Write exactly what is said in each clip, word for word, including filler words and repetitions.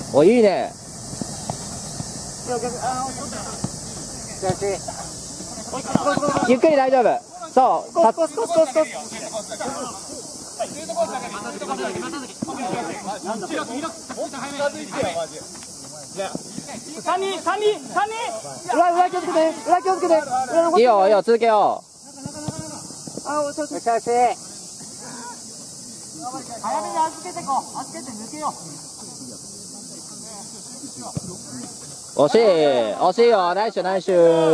お、いいね。ゆっくり大丈夫。そう。コースコースコースコースコース。 三人三人三人。 裏裏気をつけて。裏気をつけて。 いいよいいよ、続けよう。 あ、おしゃし。 早めに預けてこう。預けて抜けよう。 惜しい惜しいよ。ナイスナイス。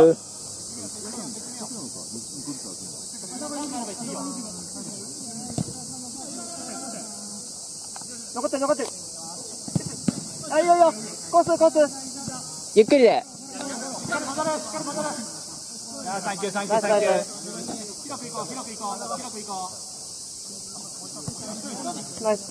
残ってる残ってる。あ、いいよいいよ。コースコース。 ゆっくりで。 サンキューサンキューサンキュー。広く行こう広く行こう広く行こう。 ナイス。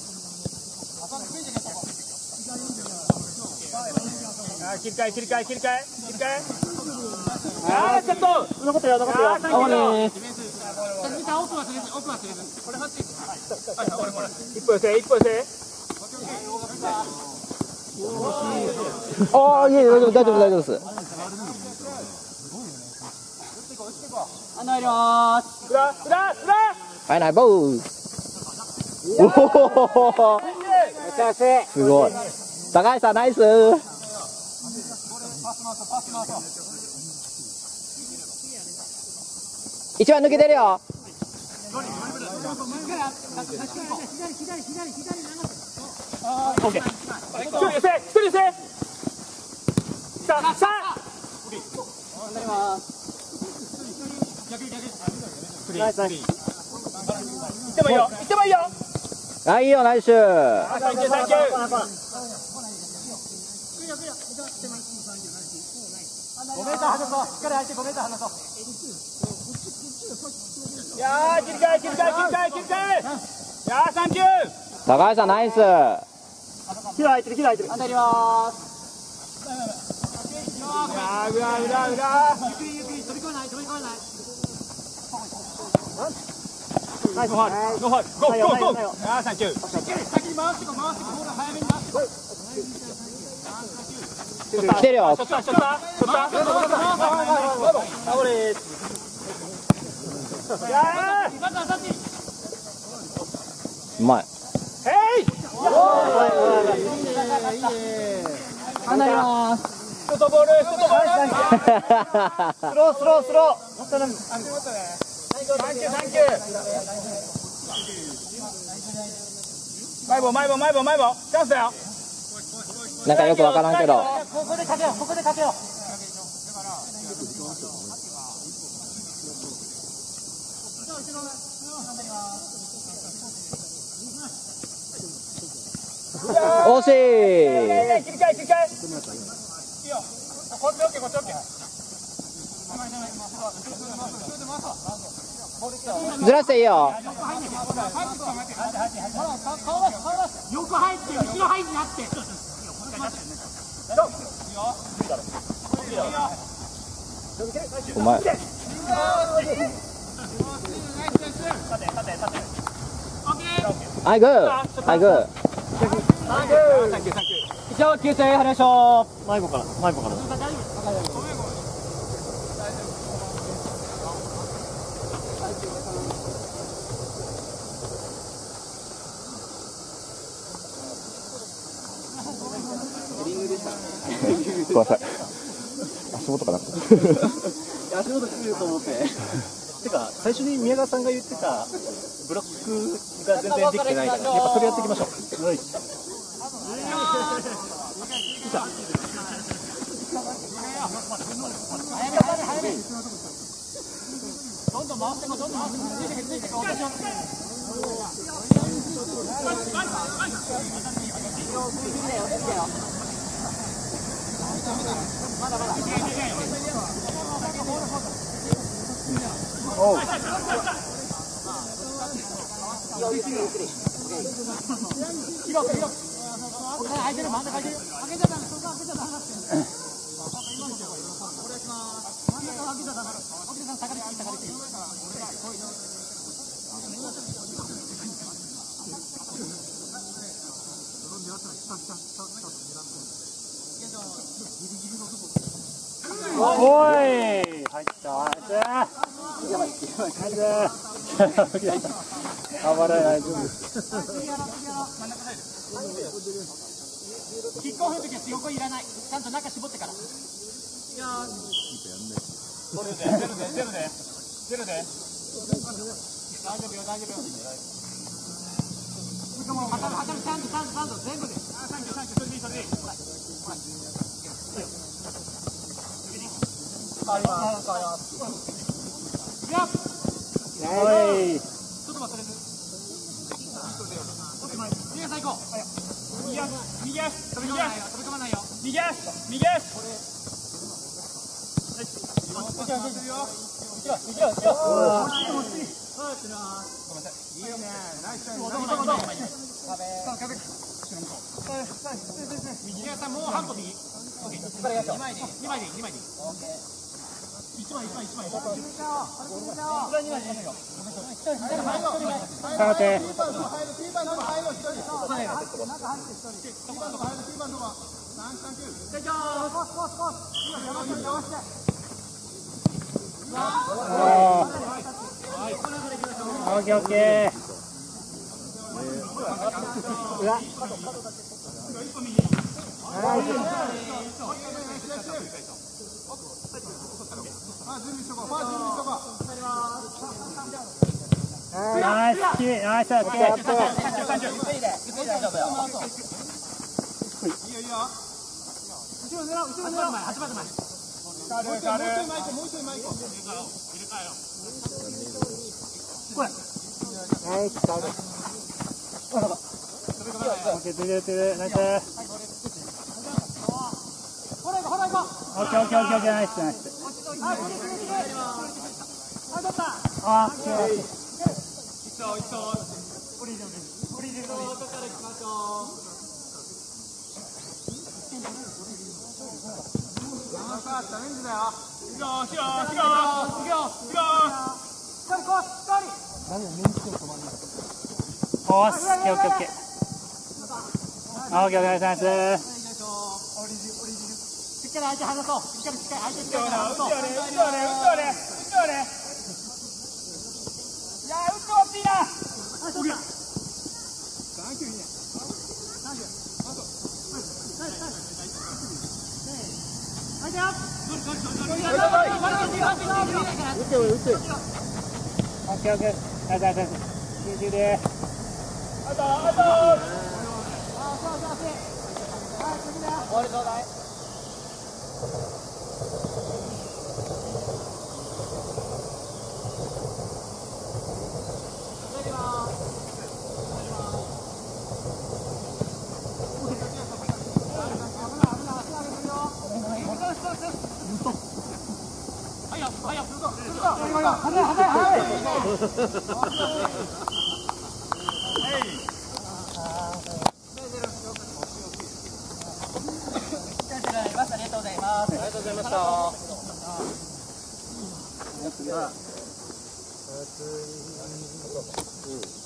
あ、切り替え切り替え切り替え切り替え。あーちょっと残ってるよ残ってるよ。 あーサンキュー。奥はすれず奥はすれず。これ走って。一歩寄せ一歩寄せ。 ああ、いやいや、大丈夫大丈夫大丈夫です。 穴入ります。裏裏裏。 はい、ナイボー。おお。すごい。高橋さんナイス。一番抜けてるよ。 オッケー。一人寄せ一人寄せ。さあさあ。 なります。ナイスナイス。 行ってもいいよ行ってもいいよ。 あ、いいよナイス。 あ、サンキューサンキュー。ごメーター離そう。しっかり入ってごメーター離そう。いやー切り替え切り替え切り替え切り替え。いやーサンキュー。 高橋さんナイス。 キラ入ってるキラ入ってる。 入ります。いやー裏裏裏。ゆっくりゆっくり飛び越えない飛び越えない。 ナイス。 ノーファウルノーファウルゴーゴーゴー。あーサンキュー。先に回してこう回してこうボール早めに回してこう。 来てるよ。 ショットショットショット。倒れ。いやー。 うまい。 ヘイ。 離れます。 外ボール外ボール。 スロースロースロー。 サンキューサンキュー。前棒前棒前棒前棒チャンスだよ。 なんかよくわからんけど。 ここでかけようここでかけよう。 惜しい。 切り替え切り替え。いいよ。こっちオッケーこっちオッケー。 ずらしていいよ。 横入って後ろ入んなって。 うまい。はい、グー。はい、グー。 一応給水入りましょう。迷子から迷子から。 ごめんなさい。足元かな。 足元くると思って。てか最初に宮川さんが言ってたブロックが全然できてないから、やっぱそれやっていきましょう。はい。 どんどん回ってこどんどん回ってこついてついてこ。まだまだ。 おう。 広く広く。空いてる真ん中空いてる。開けちゃダメ。そこ開けちゃダメだって。お願いします。真ん中開けちゃダメ。奥田さん下がりすぎ下がりすぎ。下下下下下狙って。 入った。あばら大丈夫です。 キックオフの時は横いらない。ちゃんと中絞ってから。いやー。ゼロでゼロでゼロでゼロで。大丈夫よ大丈夫よ。もう測る測るちゃんとちゃんとちゃんと全部で。あ三キロ三キロそれでいいそれでいい。ほらほら。変わります変わります。いくよ。 はい。 ちょっと待ってね。右足行こう。右足右足飛び込まないよ飛び込まないよ。右足右足。はい。いけるよ。いけるよいけるよ。いいよね。ナイスタイム。右足もう半歩右。オッケー。二枚でいい二枚でいい二枚でいい。オッケー。一枚一枚一枚。これ二枚でいいよ。 空手。オッケーオッケー。うわ。ナイスキーナイスオッケー。 後ろ狙う後ろ狙う。八番前。もう一枚もう一枚もう一枚。これ。 ナイスカード。オッケー出てる出てるナイス。 ほら行こうほら行こう。 オッケーオッケーオッケーオッケーナイスナイス。 あ、取った。 あ、オッケー。 一層一層。オリジナルです。オリジナル。後から行きましょう。ああ、チャレンジだよ。行くよ、行くよ、行くよ、行くよ、行くよ。しっかりこう、しっかり。 何をメンチを止まります。おーし、オッケーオッケーオッケー。オッケーナイスナイス。 オリジオリジル。しっかり相手離そう。しっかりしっかり相手しっかり離そう。うっとうね、うっとうね、うっとうね、うっとうね。いや、うっとうっていいな。あ、そうか。三球いいね。三球。あと。はいはい。はい。はいよ。 打って打って。オッケーオッケー。ナイスナイスナイス。集中で。 あとあと。あ、そうそうそう。はい、次だ。終わりちょうだい。はいよ、はいよ。ありがとうございます。ありがとうございました。やつが。